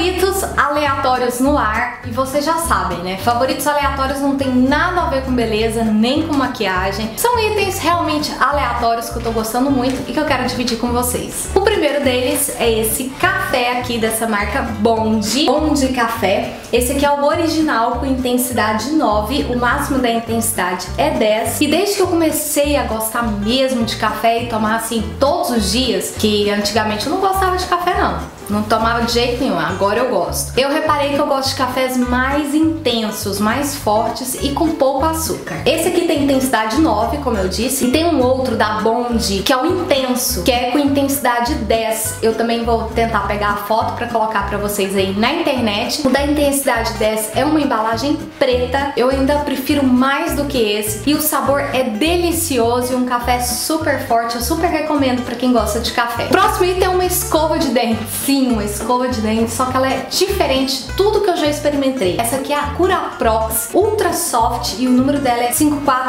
Favoritos aleatórios no lar, e vocês já sabem, né? Favoritos aleatórios não tem nada a ver com beleza, nem com maquiagem. São itens realmente aleatórios que eu tô gostando muito e que eu quero dividir com vocês. O primeiro deles é esse café aqui dessa marca Bondi Café. Esse aqui é o original com intensidade 9, o máximo da intensidade é 10. E desde que eu comecei a gostar mesmo de café e tomar assim todos os dias, que antigamente eu não gostava de café não tomava de jeito nenhum, agora eu gosto. Eu reparei que eu gosto de cafés mais intensos, mais fortes e com pouco açúcar. Esse aqui tem intensidade 9, como eu disse, e tem um outro da Bondi, que é o intenso, que é com intensidade 10. Eu também vou tentar pegar a foto pra colocar pra vocês aí na internet. O da intensidade 10 é uma embalagem preta, eu ainda prefiro mais do que esse, e o sabor é delicioso e um café super forte, eu super recomendo pra quem gosta de café. Próximo item é uma escova de dente. Sim, uma escova de dente, só que ela é diferente de tudo que eu já experimentei. Essa aqui é a Curaprox Ultra Soft e o número dela é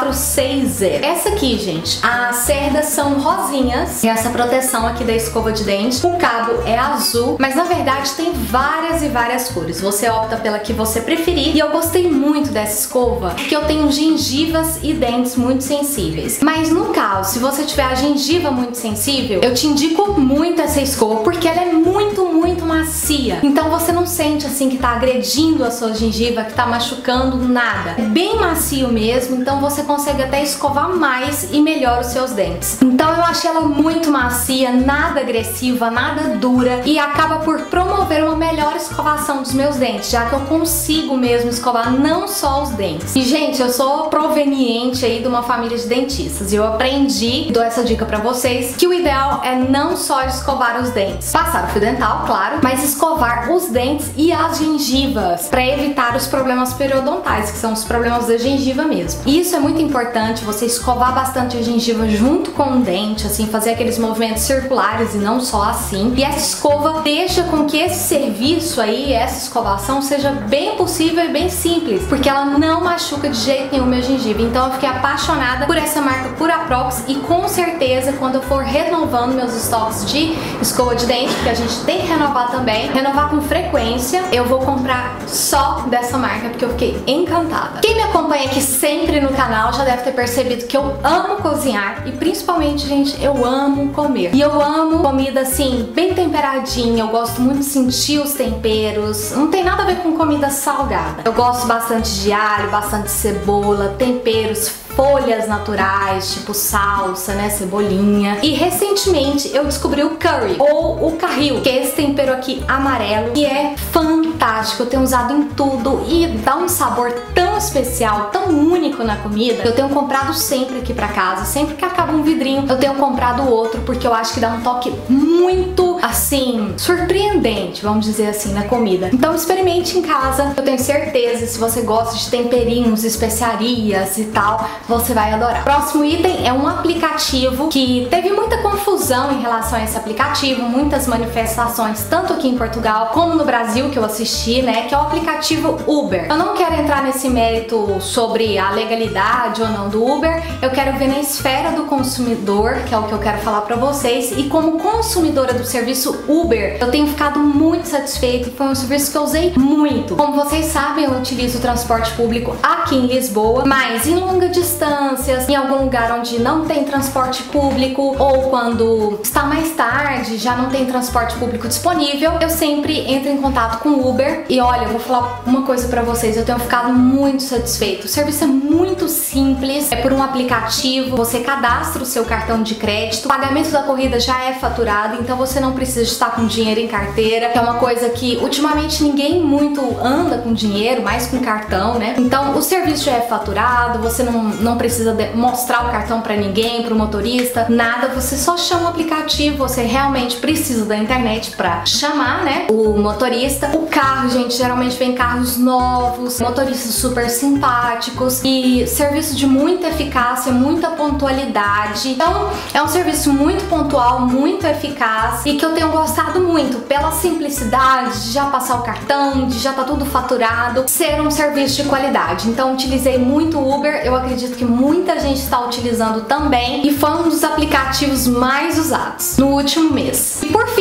5460. Essa aqui, gente, as cerdas são rosinhas e essa proteção aqui da escova de dente, o cabo é azul, mas na verdade tem várias e várias cores. Você opta pela que você preferir, e eu gostei muito dessa escova porque eu tenho gengivas e dentes muito sensíveis. Mas no caso, se você tiver a gengiva muito sensível, eu te indico muito essa escova porque ela é muito macia. Então você não sente assim que tá agredindo a sua gengiva, que tá machucando nada. É bem macio mesmo, então você consegue até escovar mais e melhor os seus dentes. Então eu achei ela muito macia, nada agressiva, nada dura, e acaba por promover uma melhor escovação dos meus dentes, já que eu consigo mesmo escovar não só os dentes. E gente, eu sou proveniente aí de uma família de dentistas e eu aprendi, dou essa dica pra vocês, que o ideal é não só escovar os dentes, passar o fio dental, claro, mas escovar os dentes e as gengivas para evitar os problemas periodontais, que são os problemas da gengiva mesmo. E isso é muito importante, você escovar bastante a gengiva junto com o dente, assim, fazer aqueles movimentos circulares e não só assim. E essa escova deixa com que esse serviço aí, essa escovação, seja bem possível e bem simples, porque ela não machuca de jeito nenhum minha gengiva. Então eu fiquei apaixonada por essa marca Curaprox e com certeza quando eu for renovando meus estoques de escova de dente, porque a gente tem que renovar também, renovar com frequência, eu vou comprar só dessa marca porque eu fiquei encantada. Quem me acompanha aqui sempre no canal já deve ter percebido que eu amo cozinhar e principalmente, gente, eu amo comer. E eu amo comida assim, bem temperadinha, eu gosto muito de sentir os temperos, não tem nada a ver com comida salgada. Eu gosto bastante de alho, bastante de cebola, temperos, folhas naturais, tipo salsa, né, cebolinha. E recentemente eu descobri o curry, ou o carril, que é esse tempero aqui amarelo, e é fantástico. Eu tenho usado em tudo e dá um sabor tão especial, tão único na comida. Eu tenho comprado sempre aqui pra casa, sempre que acaba um vidrinho eu tenho comprado outro, porque eu acho que dá um toque muito, assim, surpreendente, vamos dizer assim, na comida. Então experimente em casa, eu tenho certeza, se você gosta de temperinhos, especiarias e tal, você vai adorar. Próximo item é um aplicativo que teve muita confusão em relação a esse aplicativo, muitas manifestações, tanto aqui em Portugal como no Brasil, que eu assisti, né, que é o aplicativo Uber. Eu não quero entrar nesse mérito sobre a legalidade ou não do Uber, eu quero ver na esfera do consumidor, que é o que eu quero falar pra vocês, e como consumidora do serviço Uber, eu tenho ficado muito satisfeita, foi um serviço que eu usei muito. Como vocês sabem, eu utilizo o transporte público aqui em Lisboa, mas em longa distância, em algum lugar onde não tem transporte público, ou quando está mais tarde, já não tem transporte público disponível, eu sempre entro em contato com o Uber. E olha, eu vou falar uma coisa pra vocês, eu tenho ficado muito satisfeito. O serviço é muito simples, é por um aplicativo, você cadastra o seu cartão de crédito, o pagamento da corrida já é faturado, então você não precisa estar com dinheiro em carteira, que é uma coisa que ultimamente ninguém muito anda com dinheiro, mais com cartão, né? Então o serviço já é faturado, você não precisa mostrar o cartão pra ninguém, pro motorista, nada, você só chama o aplicativo, você realmente precisa da internet pra chamar, né, o motorista. O carro, gente, geralmente vem carros novos, motoristas super simpáticos e serviço de muita eficácia, muita pontualidade. Então é um serviço muito pontual, muito eficaz e que eu tenho gostado muito pela simplicidade de já passar o cartão, de já tá tudo faturado, ser um serviço de qualidade. Então utilizei muito o Uber, eu acredito que muita gente está utilizando também e foi um dos aplicativos mais usados no último mês. E por fim,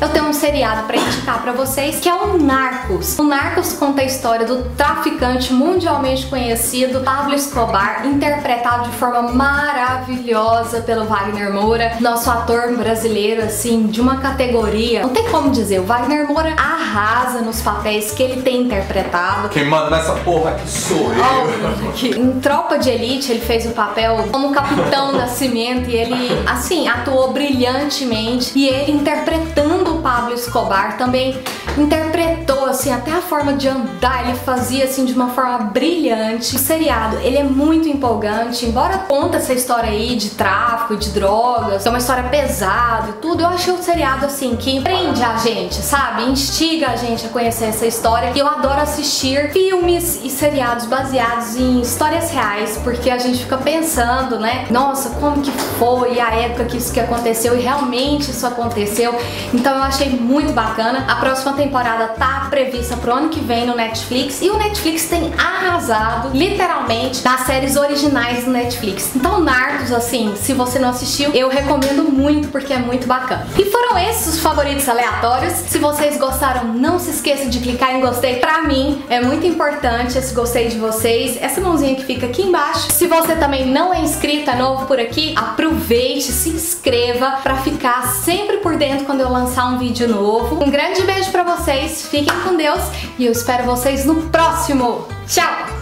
eu tenho um seriado pra indicar pra vocês, que é o Narcos. O Narcos conta a história do traficante mundialmente conhecido Pablo Escobar, interpretado de forma maravilhosa pelo Wagner Moura, nosso ator brasileiro, assim, de uma categoria, não tem como dizer, o Wagner Moura arrasa nos papéis que ele tem interpretado. Quem manda nessa porra aqui sou eu. Em Tropa de Elite ele fez o papel como Capitão Nascimento e ele, assim, atuou brilhantemente. E ele interpretando o Pablo Escobar também interpretou, assim, até a forma de andar, ele fazia, assim, de uma forma brilhante. O seriado, ele é muito empolgante, embora conta essa história aí de tráfico, de drogas, é uma história pesada e tudo, eu achei o seriado, assim, que prende a gente, sabe? Instiga a gente a conhecer essa história. E eu adoro assistir filmes e seriados baseados em histórias reais, porque a gente fica pensando, né? Nossa, como que foi a época que isso que aconteceu, e realmente isso aconteceu. Então eu achei muito bacana. A próxima temporada tá prevista pro ano que vem no Netflix, e o Netflix tem arrasado literalmente nas séries originais do Netflix. Então Narcos, assim, se você não assistiu, eu recomendo muito, porque é muito bacana. E foram esses os favoritos aleatórios. Se vocês gostaram, não se esqueça de clicar em gostei. Pra mim é muito importante esse gostei de vocês, essa mãozinha que fica aqui embaixo. Se você também não é inscrito, é novo por aqui, aproveite, se inscreva pra ficar sempre por dentro quando eu lançar um vídeo novo. Um grande beijo pra vocês, fiquem com Deus e eu espero vocês no próximo. Tchau!